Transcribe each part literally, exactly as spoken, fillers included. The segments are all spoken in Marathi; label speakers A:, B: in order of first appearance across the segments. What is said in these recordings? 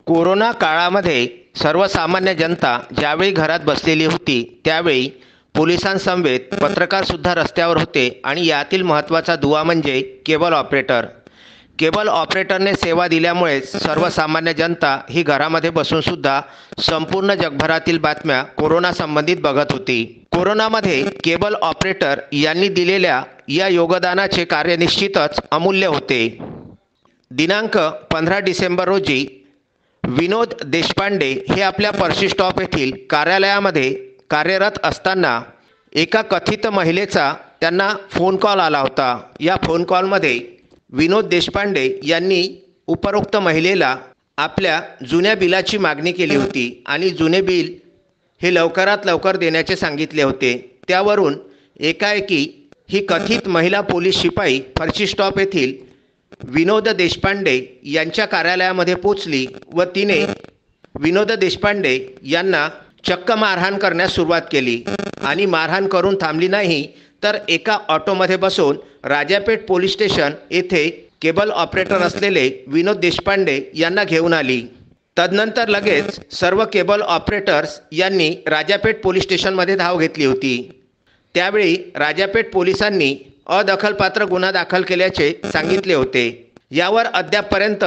A: कोरोना काळामध्ये सर्वसामान्य जनता ज्यावेळी घरात बसलेली होती त्यावेळी पोलिसांसमवेत पत्रकारसुद्धा रस्त्यावर होते आणि यातील महत्त्वाचा दुवा म्हणजे केबल ऑपरेटर. केबल ऑपरेटरने सेवा दिल्यामुळे सर्वसामान्य जनता ही घरामध्ये बसूनसुद्धा संपूर्ण जगभरातील बातम्या कोरोना संबंधित बघत होती. कोरोनामध्ये केबल ऑपरेटर यांनी दिलेल्या या योगदानाचे कार्य निश्चितच अमूल्य होते. दिनांक पंधरा डिसेंबर रोजी विनोद देशपांडे हे आपल्या पर्शी स्टॉप येथील कार्यालयामध्ये कार्यरत असताना एका कथित महिलेचा त्यांना फोन कॉल आला होता. या फोन कॉलमध्ये विनोद देशपांडे यांनी उपरोक्त महिलेला आपल्या जुन्या बिलाची मागणी केली होती आणि जुने बिल हे लवकरात लवकर देण्याचे सांगितले होते. त्यावरून एकाएकी ही कथित महिला पोलीस शिपाई पर्शी स्टॉप येथील विनोद देशपांडे यांच्या कार्यालयामध्ये पोचली व तिने विनोद देशपांडे यांना चक्क मारहाण करण्यास सुरुवात केली आणि मारहाण करून थांबली नाही तर एका ऑटोमध्ये बसून राजापेठ पोलीस स्टेशन येथे केबल ऑपरेटर असलेले विनोद देशपांडे यांना घेऊन आली. तदनंतर लगेच सर्व केबल ऑपरेटर्स यांनी राजापेठ पोलीस स्टेशनमध्ये धाव घेतली होती. त्यावेळी राजापेठ पोलिसांनी अदखलपात्र गुन्हा दाखल केल्याचे सांगितले होते. यावर अद्यापपर्यंत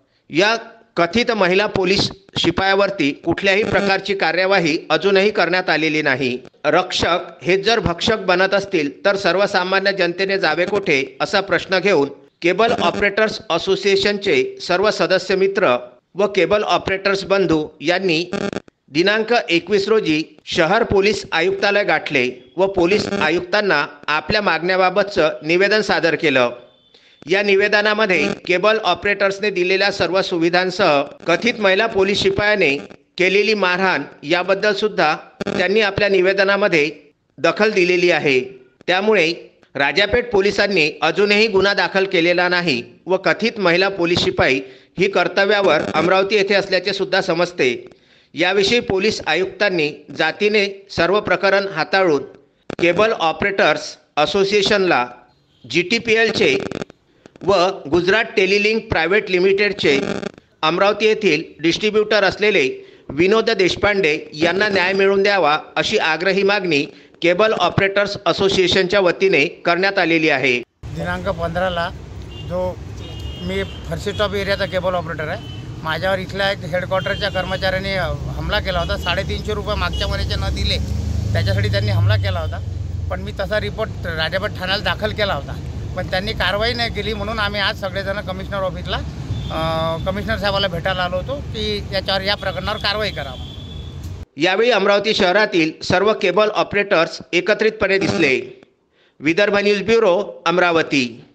A: या कथित महिला पोलीस शिपायावरती कुठल्याही प्रकारची कार्यवाही अजूनही करण्यात आलेली नाही. रक्षक हे जर भक्षक बनत असतील तर सर्वसामान्य जनतेने जावे कुठे असा प्रश्न घेऊन केबल ऑपरेटर्स असोसिएशनचे सर्व सदस्य मित्र व केबल ऑपरेटर्स बंधू यांनी दिनांक एकवीस रोजी शहर पोलीस आयुक्तालय गाठले व पोलीस आयुक्तांना आपल्या मागण्याबाबतचं निवेदन सादर केलं. या निवेदनामध्ये केबल ऑपरेटर्सने दिलेल्या सर्व सुविधांसह कथित महिला पोलीस शिपायाने केलेली मारहाण याबद्दल सुद्धा त्यांनी आपल्या निवेदनामध्ये दखल दिलेली आहे. त्यामुळे राजापेठ पोलिसांनी अजूनही गुन्हा दाखल केलेला नाही व कथित महिला पोलीस शिपाई ही कर्तव्यावर अमरावती येथे असल्याचे सुद्धा समजते. याविषयी पोलीस आयुक्तांनी जातीने सर्व प्रकरण हाताळून केबल ऑपरेटर्स असोसिएशनला जी टी पी एलचे व गुजरात टेलिलिंक प्रायव्हेट लिमिटेडचे अमरावती येथील डिस्ट्रीब्युटर असलेले विनोद देशपांडे यांना न्याय मिळवून द्यावा अशी आग्रही मागणी केबल ऑपरेटर्स असोसिएशनच्या वतीने करण्यात आलेली आहे.
B: दिनांक पंधराला जो मी पर्शी स्टॉप एरियाचा केबल ऑपरेटर आहे, माझ्यावर इथल्या एक हेडक्वार्टरच्या कर्मचाऱ्यांनी हमला केला होता. साडेतीनशे रुपये मागच्या महिन्याचे न दिले त्याच्यासाठी त्यांनी हमला केला होता. पण मी तसा रिपोर्ट राजापेठ ठाण्याला दाखल केला होता, पण त्यांनी कारवाई नाही केली. म्हणून आम्ही आज सगळेजण कमिशनर ऑफिसला कमिशनर साहेबाला भेटायला आलो होतो की याच्यावर या प्रकरणावर कारवाई करावं.
A: यावेळी अमरावती शहरातील सर्व केबल ऑपरेटर्स एकत्रितपणे दिसले. Vidarbha news bureau, Amravati.